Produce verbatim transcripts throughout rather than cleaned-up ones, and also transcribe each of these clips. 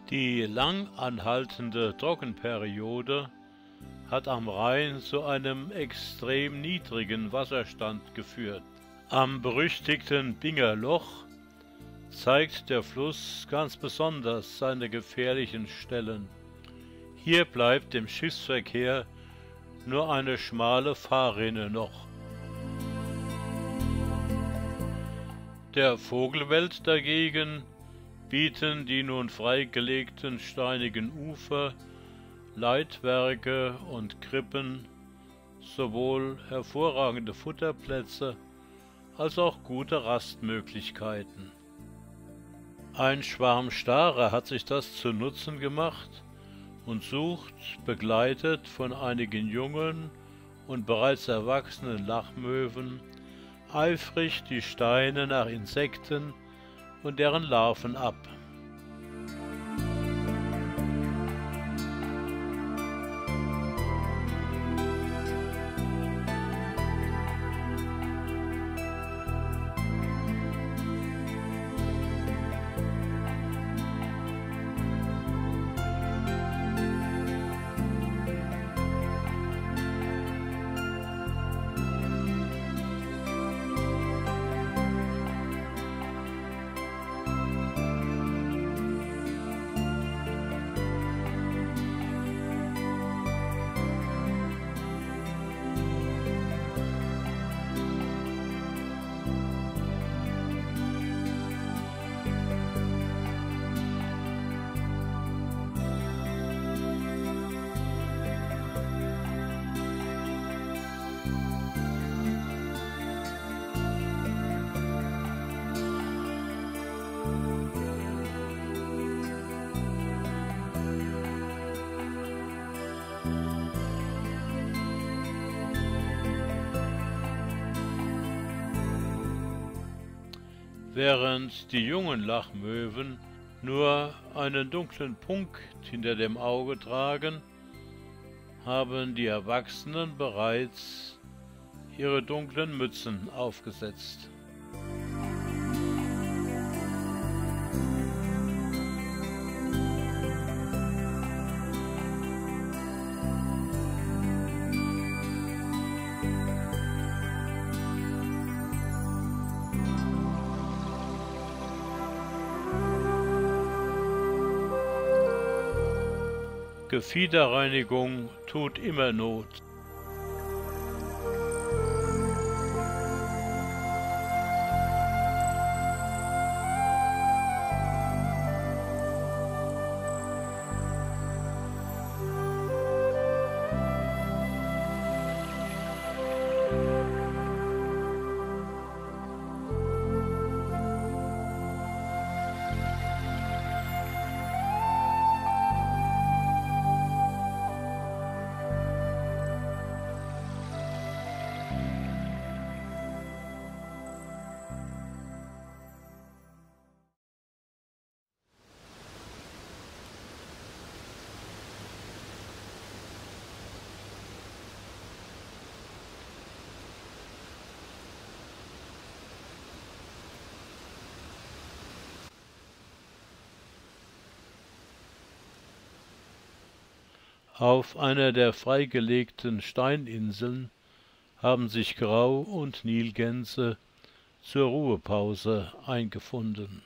Die lang anhaltende Trockenperiode hat am Rhein zu einem extrem niedrigen Wasserstand geführt. Am berüchtigten Binger Loch zeigt der Fluss ganz besonders seine gefährlichen Stellen. Hier bleibt dem Schiffsverkehr nur eine schmale Fahrrinne noch. Der Vogelwelt dagegen bieten die nun freigelegten steinigen Ufer, Leitwerke und Krippen sowohl hervorragende Futterplätze als auch gute Rastmöglichkeiten. Ein Schwarm Stare hat sich das zu Nutzen gemacht und sucht, begleitet von einigen jungen und bereits erwachsenen Lachmöwen, eifrig die Steine nach Insekten und deren Larven ab. Während die jungen Lachmöwen nur einen dunklen Punkt hinter dem Auge tragen, haben die Erwachsenen bereits ihre dunklen Mützen aufgesetzt. Gefiederreinigung tut immer Not. Auf einer der freigelegten Steininseln haben sich Grau- und Nilgänse zur Ruhepause eingefunden.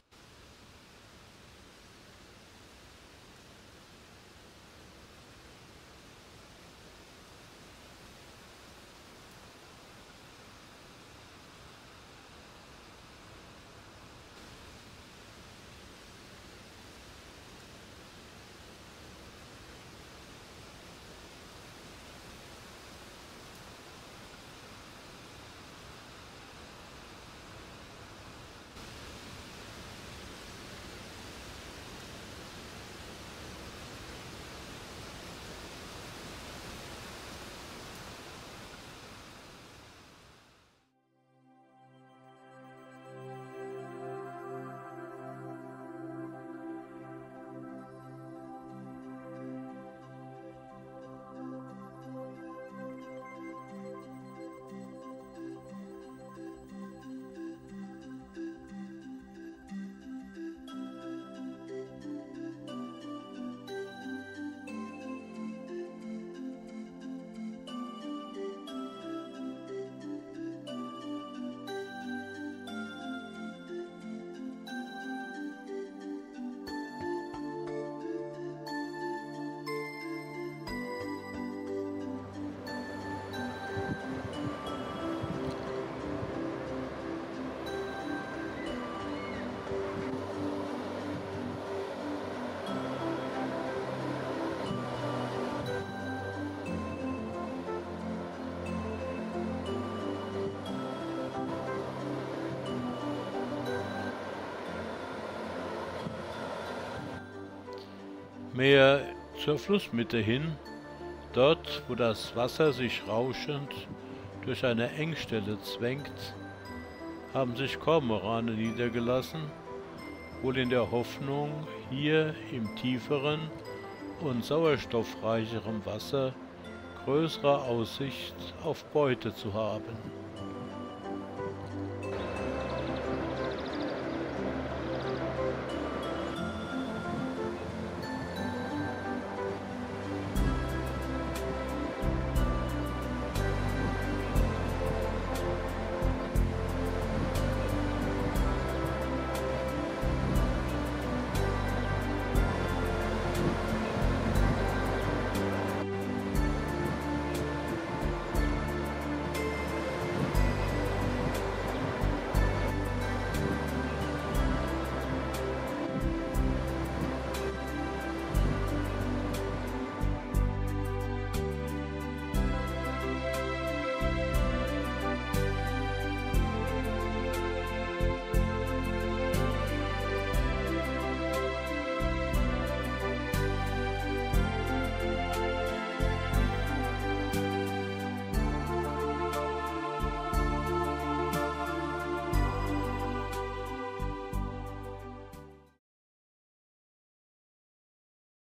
Mehr zur Flussmitte hin, dort, wo das Wasser sich rauschend durch eine Engstelle zwängt, haben sich Kormorane niedergelassen, wohl in der Hoffnung, hier im tieferen und sauerstoffreicheren Wasser größere Aussicht auf Beute zu haben.